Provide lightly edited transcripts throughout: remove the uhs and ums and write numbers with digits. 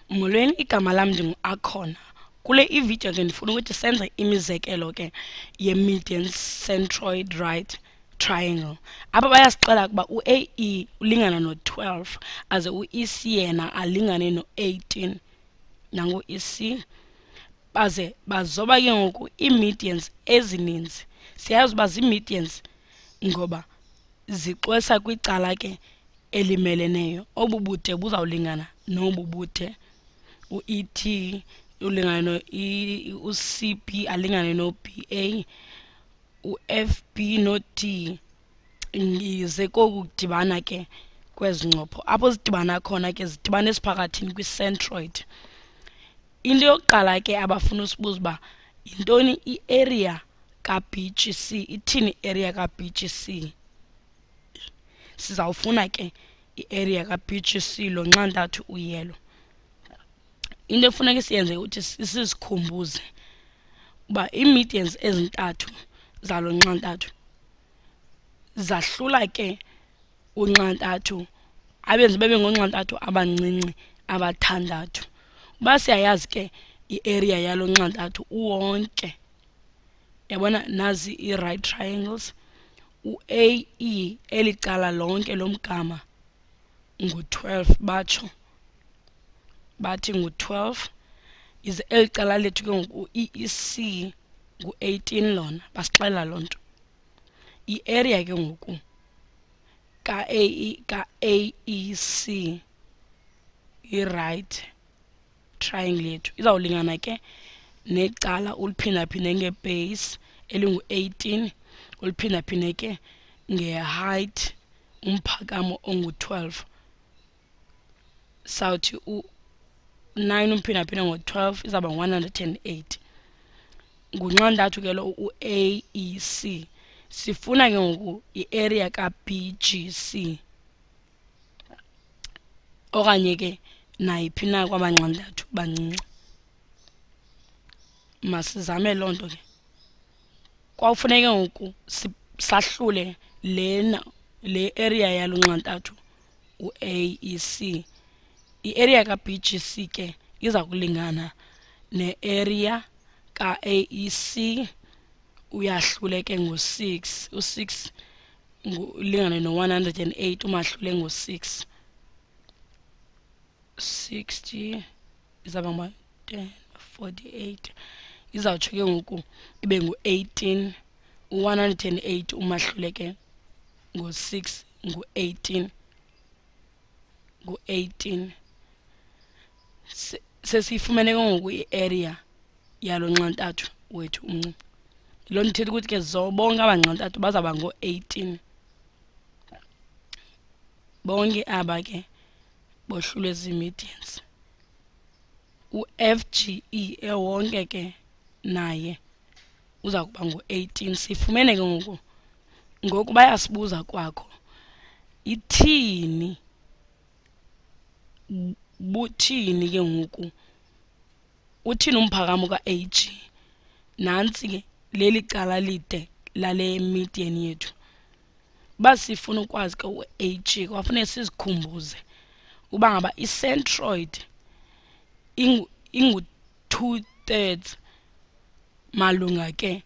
Molweni, igama lam ndingu-Akhona. Kule ivideo ke ndifuna ukuthi senze imizekelo ke ye-median centroid right triangle. Apha bayasixela ukuba u-AE ulingana no-12 aze u-EC yena alingane no-18 nangu-EC, baze bazoba ke ngoku ii-medians ezininzi. Siyazi uba zii-medians ngoba zixwesa kwicala ke elimeleneyo. Obu bude buzawulingana nobu bude. U-ET ulingana u-CB alingane no-BA, u-FB no-D yize koku kudibana ke kwezi ncopho. Apho zidibana khona ke zidibana esiphakathini kwi-centroid. Into yokuqala ke abafuna usibuza uba yintoni i-area ka-BGC, ithini i-area ka-BGC. Sizawufuna ke i-area ka-BGC lo nxantathu uyelo. Into efuneka siyenze ukuthi sizikhumbuze uba ii-medians ezintathu zalo nxantathu zahlula ke unxantathu abenze bebe ngoonxantathu abancinci abathandathu. Uba siyayazi ke i-area yalo nxantathu uwonke, yabona nazi ii-right triangles, u-AE eli cala lonke lomgama ngu-12 bathi ngu-12, ize eli cala lethu ke ngoku u-EEC ngu-18 lona basixelela loo nto. I-area ke ngoku ka-AEC i-right triangle yethu izawulingana ke necala uliphindaphinde nge-base elingu-18 uliphindaphinde ke nge-height umphakamo ongu-12. Sawuthi u-9 umphindaphinde ngo-12 izawuba ngu-108. Ngunxantathu ke lo u-AEC. Sifuna ke ngoku i-area ka-BGC okanye ke nayiphi na kwabanxantathu bancinci. Masizame loo nto ke. Kwawufuneke ngoku sahlule le area yalo nxantathu u-AEC. I-area ka-BGC ke iza kulingana ne-area ka-AEC uyahlule ke ngo-6. U-6 ulingane no-108 umahlule ngo-6. 60 izawuba ngama-10, 48 izawutsho ke ngoku ibe ngu-18. U-108 umahlule ke ngo-6 ngu-18 ngu-18. Sesiyifumene ke ngoku i-area yalo nxantathu wethu umncinci. Loo nto ithetha ukuthi ke bonke aba nxantathu bazawuba ngo-18. Bonke aba ke bohlulwe zii-medians. U-FGE ewonke ke naye uza kuba ngu-18. Sifumene ke ngoku, ngoku bayasibuza kwakho ithini, buthini ke ngoku, uthini umphakamo ka-AG. Nantsi ke leli cala lide lale median yethu. Uba sifuna ukwazi ke u-AG kwafuneka sizikhumbuze uba ngaba i-centroid ingu-2/3 malunga ke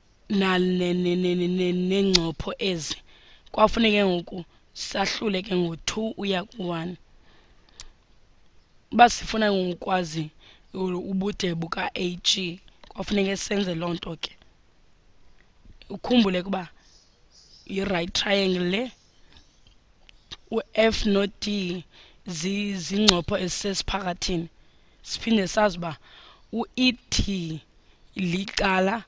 neencopho ezi. Kwafuneke ngoku sahlule ke ngo-2 uya ku-1. Uba sifuna ukwazi ubude buka-AG kwafuneke senze loo nto ke. Ukhumbule ukuba yi-right triangle le, u-F no-D zincopho ezisesiphakathini. Siphinde sazi uba u-ET licala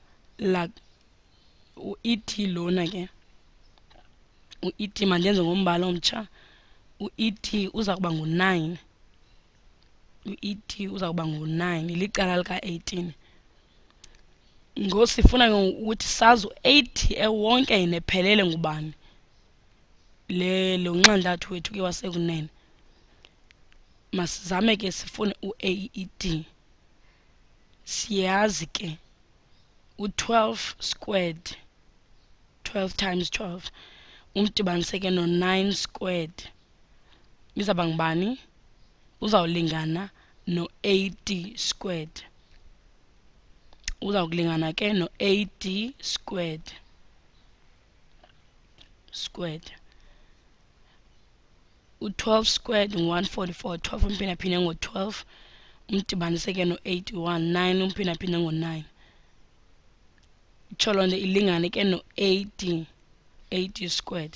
u-ET lona ke, u-ET mandenze ngombala omtsha, u-ET uza kuba ngu-9. U-ET uza kuba ngu-9 licala lika-18. Ngosifuna ke ukuthi sazi u-8 ewonke yena ephelele ngubani. Lo nxantathu wethu ke wasekunene. Masizame ke sifune u-AED. Siyazi ke u-12 squared, 12 times 12, umdibanise ke no-9 squared izawuba ngubani? Uzawulingana no-AD squared. Uzawukulingana ke no-AD squared. U-12 squared ngu-144. 12 umphindaphinde ngo-12 umdibanise ke no-81. 9 umphindaphinde ngo-9. Itsho loo nto ilingane ke no-AD squared.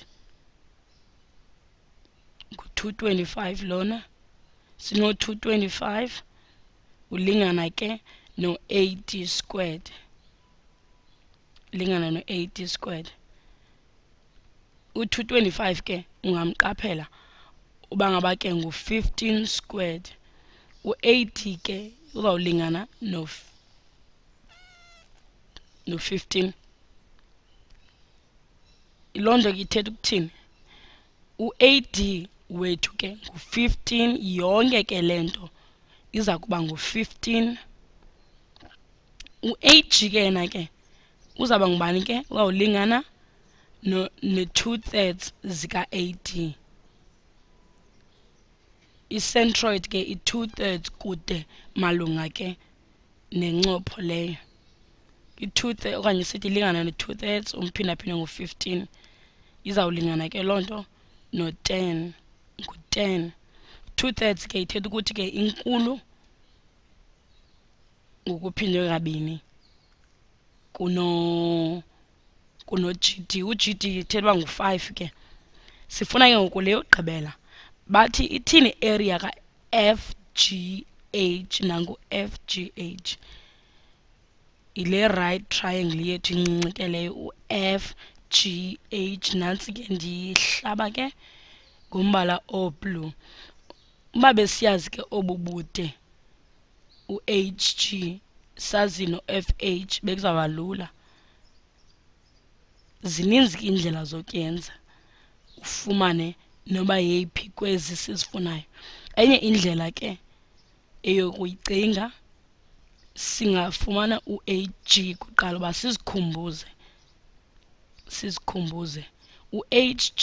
Ngu-225 lona. Sino-225 ulingana ke no-AD squared. Lingana no-AD squared. U-225 ke ungamqaphela uba ngaba ke ngu-15 squared. U-AD ke uzawulingana no-15. Loo nto ke ithetha ukuthini? U-AD wethu ke ngu-15. Yonke ke le nto iza kuba ngu-15. U-AG ke yena ke uzawuba ngubani ke? Uzawulingana ne-2/3 zika-AD. I-centroid ke i-2/3 kude malunga ke nencopho leyo. I-2/3 okanye sithi ilingana ne-2/3 umphindaphinde ngu-15. Izawulingana ke loo nto no-10. Ngu-10. 2/3 ke ithetha ukuthi ke inkulu ngokuphindwe kabini kuno-GD. U-GD ithetha uba ngu-5 ke. Sifuna ke ngoku le yokugqibela. Bathi ithini area ka-FGH nangu-FGH? Ile right triangle yethu incinci ke leyo u-FGH. Nantsi ke ndiyihlaba ke ngombala o-blue. Uba besiyazi ke obu bude u-HG sazi no-FH bekuzawuba lula. Zininzi ke iindlela zokuyenza ufumane noba yeyiphi kwezi sizifunayo. Enye indlela ke eyokuyicinga, singafumana u-HG kuqala uba sizikhumbuze. U-HG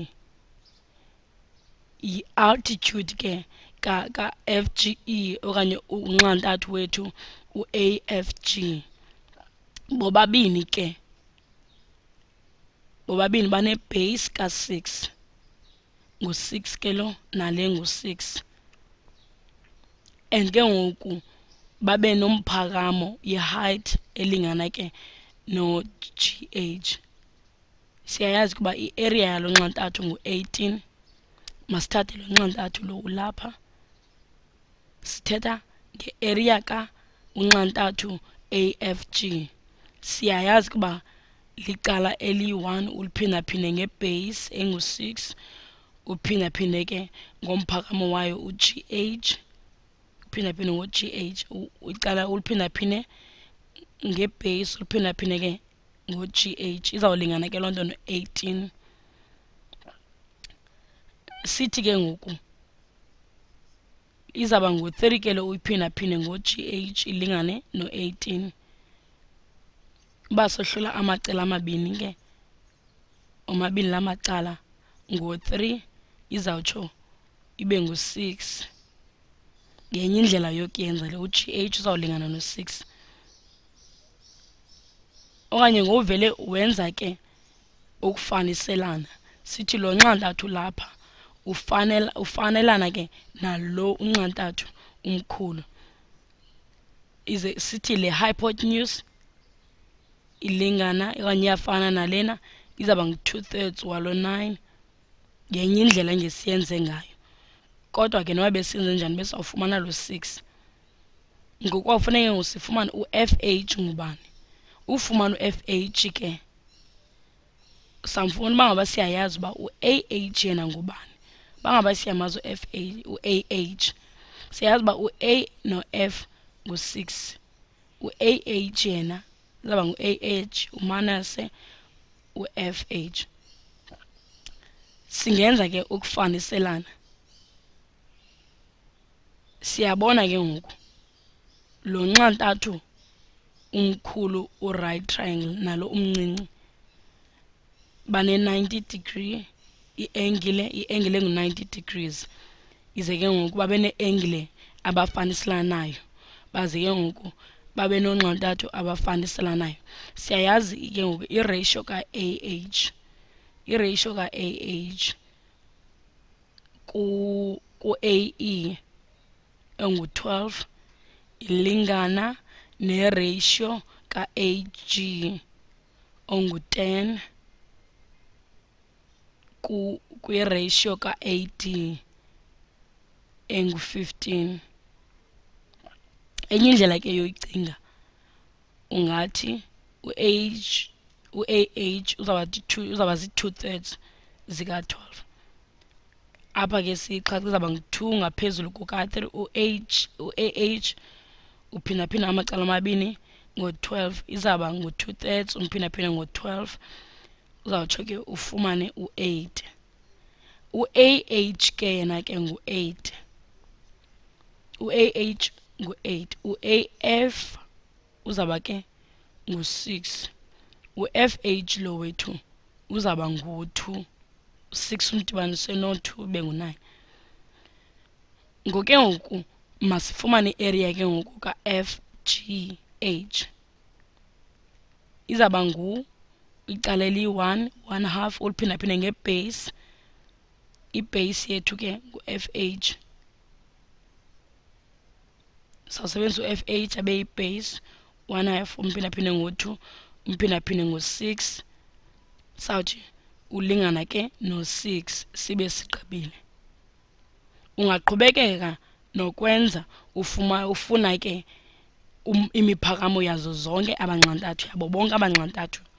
yi-altitude ke ka-FGE okanye unxantathu wethu u-AFG. Bobabini banebase ka-6. Ngu-6 ke lo nale ngu-6. And ke ngoku babe nomphakamo ye-height elingana ke no-GH. Siyayazi ukuba i-area yalo nxantathu ngu-18. Masithathe lo nxantathu lo ulapha. Sithetha nge-area ka-unxantathu AFG. Siyayazi ukuba licala eliyi-1 uliphindaphinde ngebase engu-6. Uphindaphinde ke ngomphakamo wayo u-GH. Uphindaphinde ngo-GH. Icala uliphindaphinde ngebase uliphindaphinde ke ngo-GH. Izawulingana ke loo nto no-18. Sithi ke ngoku izawuba ngu-3 ke lo uyiphindaphinde ngo-GH ilingane no-18. Uba sohlula amacala amabini ke, omabini la macala ngo-3 izawutsho ibe ngu-6. Yenye indlela yokuyenza le. U-GH uzawulingana no-6. Okanye ngovele wenza ke ukufaniselana. Sithi lo nxantathu lapha ufanelana ke nalo unxantathu umkhulu. Ize sithi le hypotenuse ilingana okanye iyafana nalena, izawuba ngu-2/3 walo 9. Yenye indlela engesiyenze ngayo. Kodwa ke noba besenze njani besawufumana lo 6. Ngoku kwawufuneke sifumane u-FH ngubani. Ufumana u-FH ke samfuna uba ngaba siyayazi uba u-AH yena ngubani. Uba ngaba siyamazi u-AH siyayazi uba u-A no-F ngu-6. U-AH yena izawuba ngu-AH umanase u-FH. Singenza ke ukufaniselana. Siyabona ke ngoku lo nxantathu umkhulu u-right triangle nalo umncinci bane-90 degree i-angle engu-90 degrees. Ize ke ngoku babe ne-angle abafaniselanayo baze ke ngoku babe nonxantathu abafaniselanayo. Siyayazi ke ngoku iratio ka-AH, iratio ka-AH ku-AE engu-12 ilingana neratio ka-AG ongu-10 kwiratio ka-AD engu-15. Enye indlela ke yoyicinga ungathi u-AH uzawuba zii-2/3 zika-12. Apha ke sixa kuzawuba ngu-2 ngaphezulu kuka-3. u-AH uphindaphinda amacala amabini ngo-12 izawuba ngu-2/3 umphindaphinde ngo-12 uzawutsho ke ufumane u-8. u-AH ke yena ke ngu-8, u-AH ngu-8, u-AF uzawuba ke ngu-6, u-FH lo wethu uzawuba ngu-2, 6 umdibanise no-2 ube ngu-9. Ngoke ngoku masifumane i-area ke ngoku ka-FGH. Izawuba ngu icala eli-1, 1/2 uliphindaphinde ngebase. Ibase yethu ke ngu-FH. Sawusebenzisa u-FH abe yibase 1/2 umphindaphinde ngo-2 umphindaphinde ngo-6. Sawuthi ulingana ke no-6 sibe sigqibile. Ungaqhubekeka nokwenza ufuna ke imiphakamo yazo zonke abanxantathu, yabo bonke abanxantathu